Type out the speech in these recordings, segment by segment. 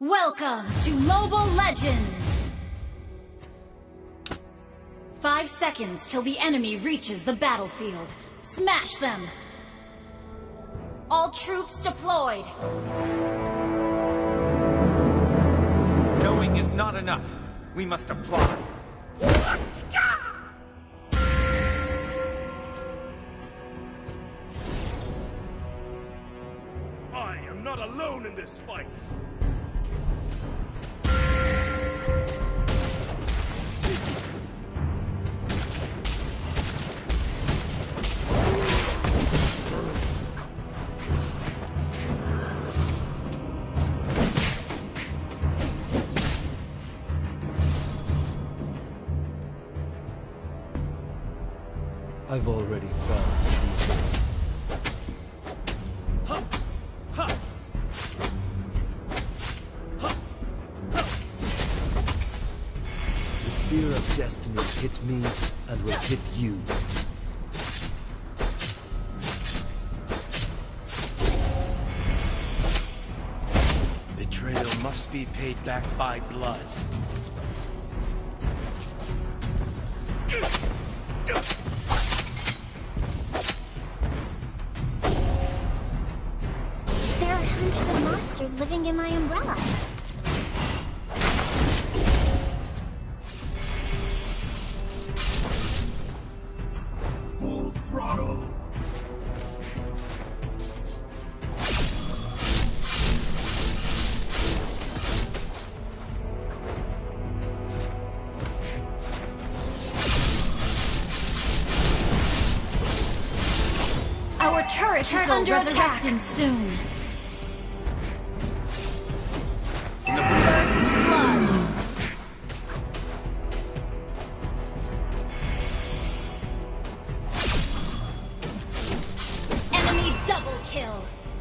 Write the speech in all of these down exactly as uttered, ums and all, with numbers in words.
Welcome to Mobile Legends! Five seconds till the enemy reaches the battlefield. Smash them! All troops deployed! Knowing is not enough. We must apply. I am not alone in this fight! I've already felt this. The spear of destiny hit me and will hit you. Betrayal must be paid back by blood. There are hundreds of monsters living in my umbrella. Full throttle! Our turret is under attack soon. First blood. Enemy double kill.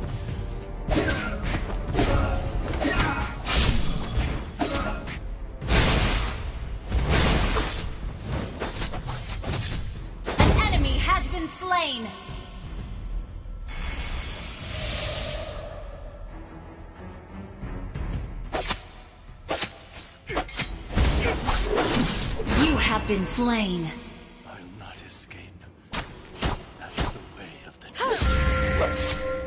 An enemy has been slain. You have been slain. I'll not escape. That's the way of the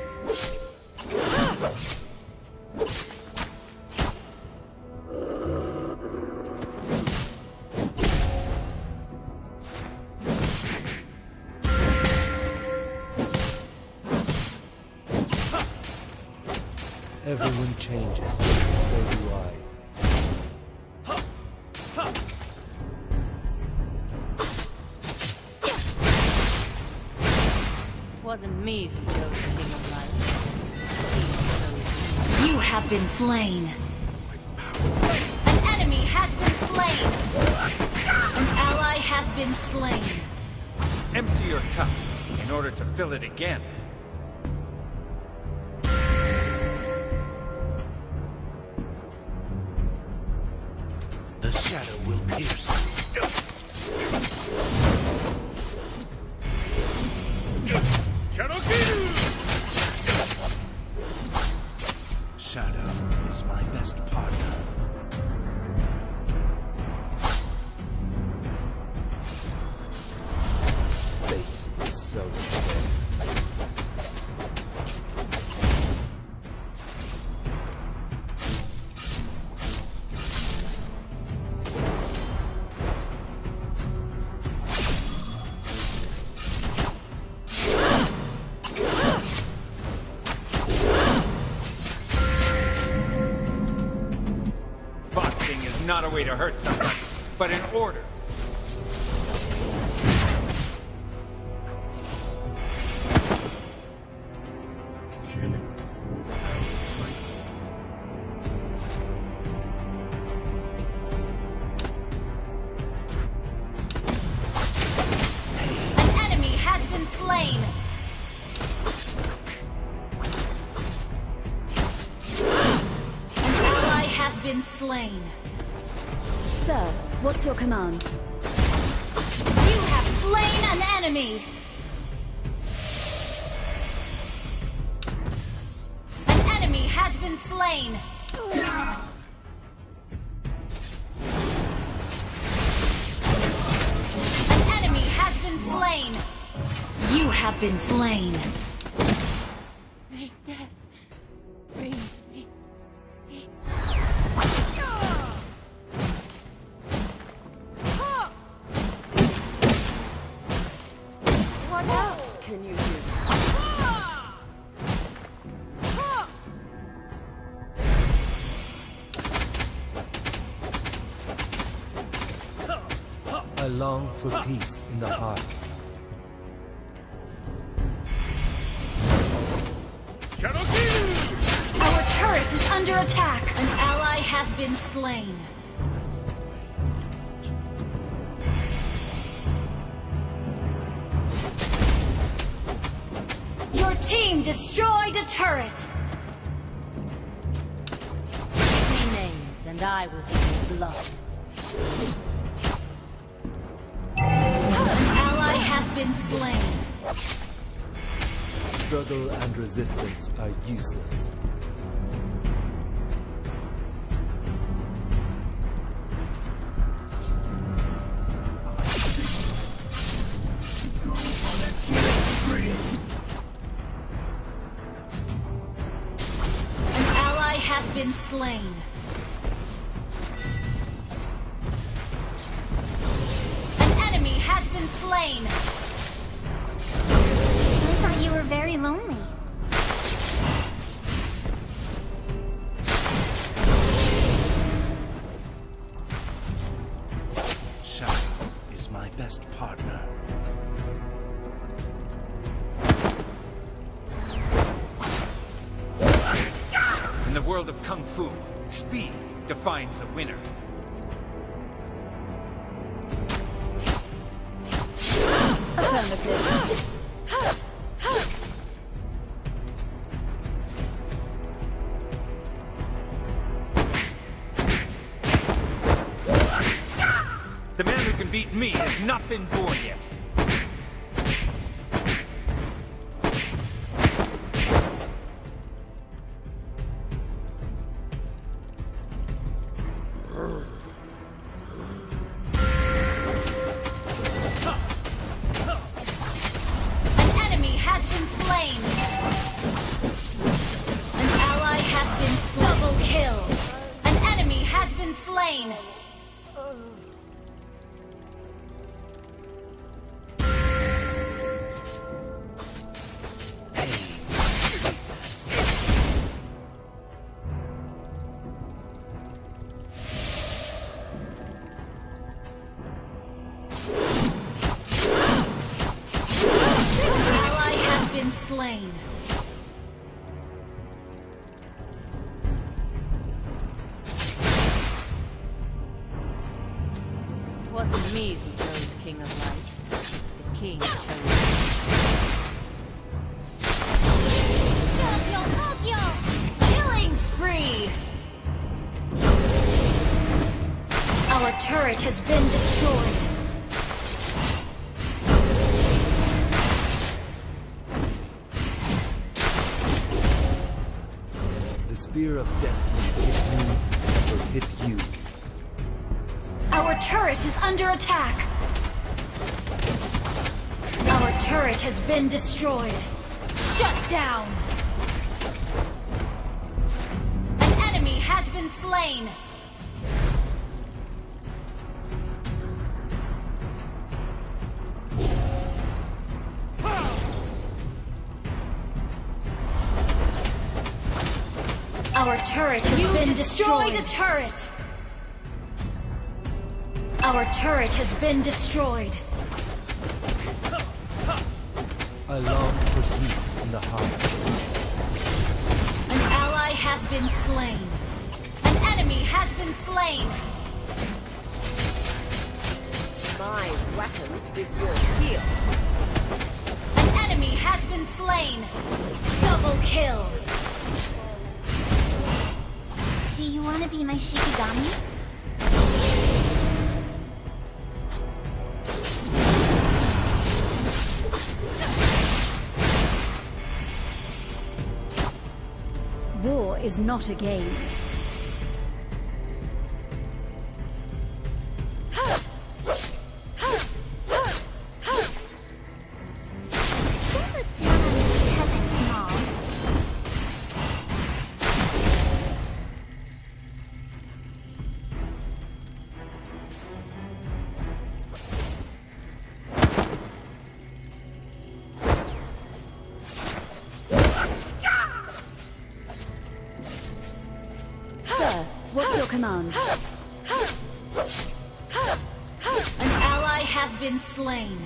Everyone changes, so do I. Wasn't me who chose the king of life. You have been slain. An enemy has been slain. An ally has been slain. Empty your cup in order to fill it again. The shadow will pierce. Shadow is my best partner. Fate is so unfair. Boxing is not a way to hurt somebody, but an order. Killing An enemy has been slain. An ally has been slain. Sir, what's your command? You have slain an enemy. An enemy has been slain. An enemy has been slain. You have been slain. May death bring me. What else can you do? I long for peace in the heart. Our turret is under attack. An ally has been slain. Your team destroyed a turret. Give me names, and I will give you blood. An ally has been slain. Struggle and resistance are useless. An ally has been slain. An enemy has been slain. I thought you were very lonely. Shadow is my best partner. In the world of Kung Fu, speed defines the winner. Affirmative. The man who can beat me has not been born yet. An enemy has been slain. An ally has been slain. Double kill. An enemy has been slain. An ally has been slain. It wasn't me who chose King of Light. The king chose Killing spree. Our turret has been destroyed. The spear of destiny hit me and will hit you. Our turret is under attack. Our turret has been destroyed. Shut down. An enemy has been slain. Our turret has You been destroyed destroyed. A turret. Our turret has been destroyed. I long for peace in the heart. An ally has been slain. An enemy has been slain. My weapon is your shield. An enemy has been slain. Double kill. Do you want to be my Shikigami? War is not a game. Sir, what's your command? An ally has been slain.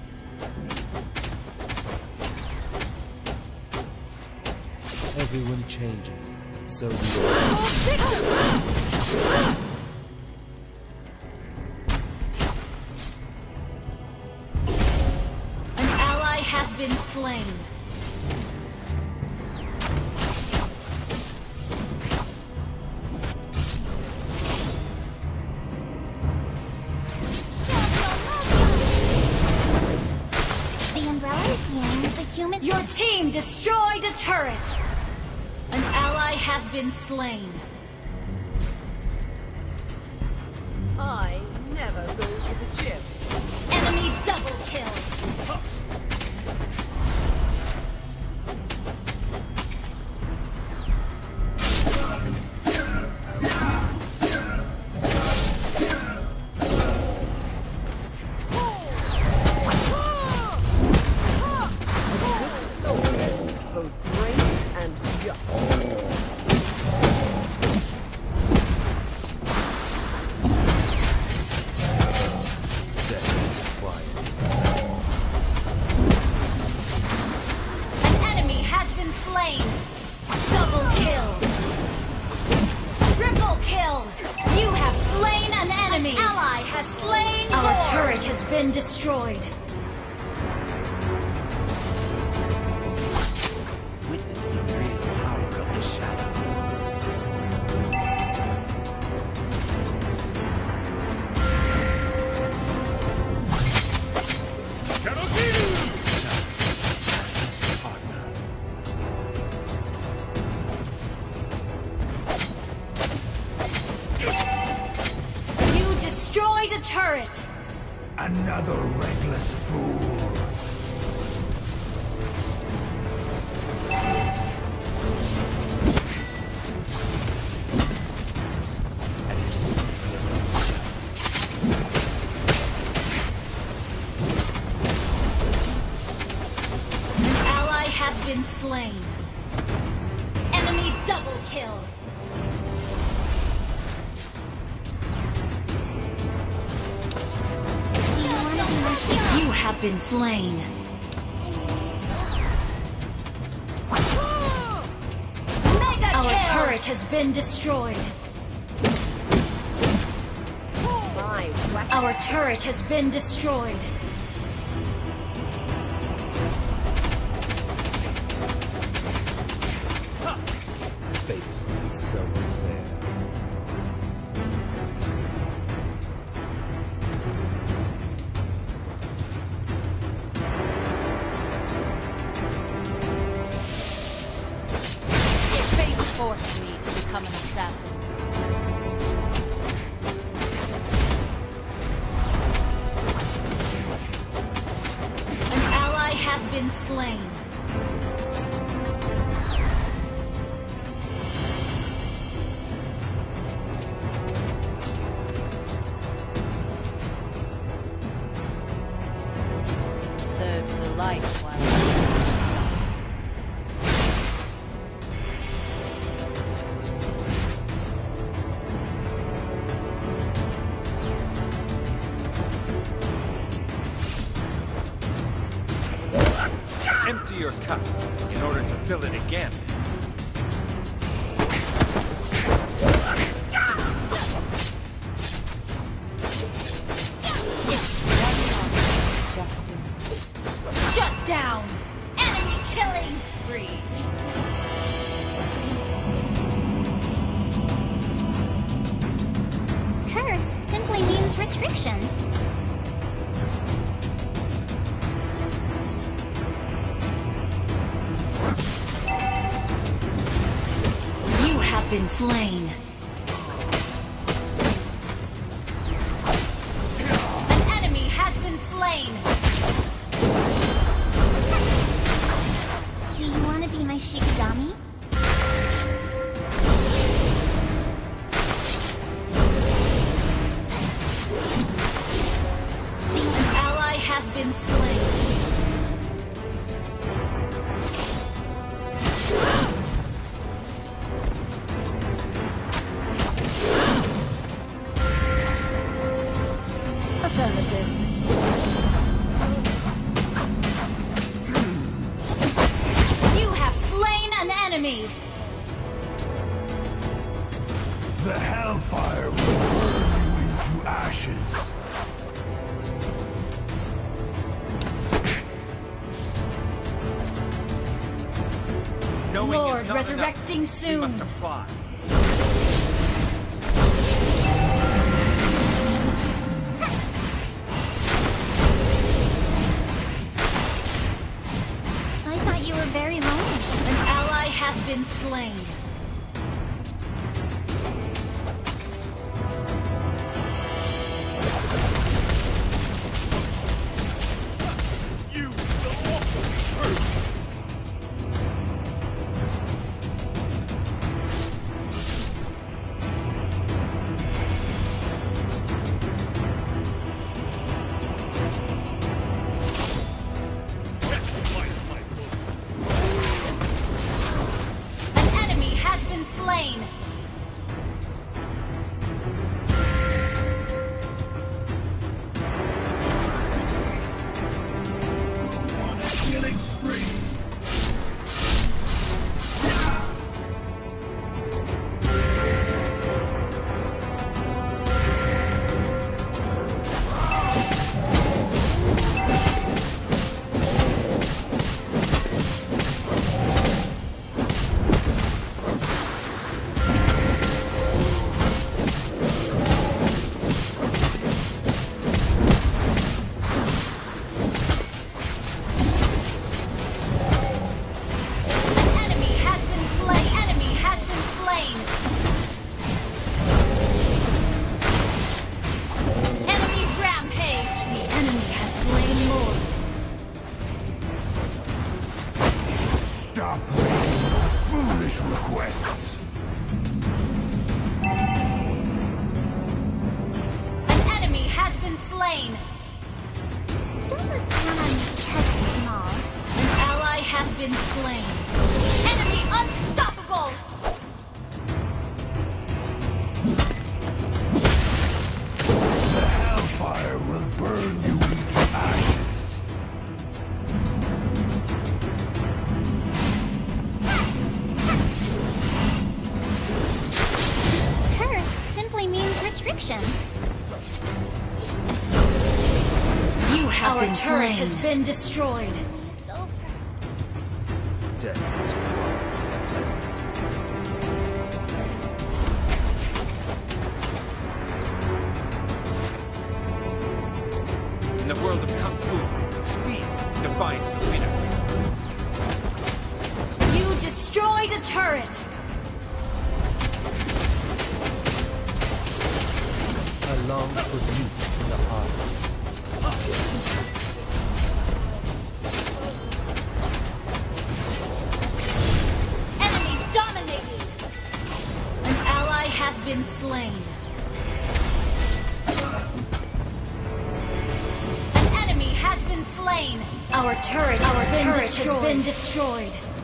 Everyone changes, so do I. An ally has been slain. The umbrella is healing with the human. Your team destroyed a turret. An ally has been slain. I never go to the gym. Enemy double kill. Has been destroyed. Witness the real power of the shadow. You destroyed a turret. Another reckless fool. Have you seen An ally has been slain. Enemy double kill. You have been slain. Mega Our kill. Turret has been destroyed. My weapon. Our turret has been destroyed. Fate is so unfair. Forced me to become an assassin. An ally has been slain. Serve the light while Empty your cup in order to fill it again. Shut down! Enemy killing spree! Curse simply means restriction. You have been slain. An enemy has been slain. Do you want to be my Shikigami? An ally has been slain. Affirmative. You have slain an enemy! The hellfire will burn you into ashes. Knowing is Lord, not resurrecting enough. soon. We must apply. I thought you were very lonely. An ally has been slain. You will also be hurt. An enemy has been slain. On a killing spree. An enemy has been slain. Enemy has been slain. Enemy rampage. The enemy has slain Lord. Stop making those foolish requests. An enemy has been slain. Don't look down on me because I'm small. An ally has been slain. Enemy unstoppable. The hellfire will burn you into ashes. Curse simply means restriction. You have Our been turret turret has slain. been destroyed. It's over. Death is quiet and pleasant. In the world of Kung Fu, speed defines the winner. You destroyed a turret. I long for youth in the heart. Enemy dominated. An ally has been slain. An enemy has been slain. Our turret, Our has, been, turret destroyed. has been destroyed.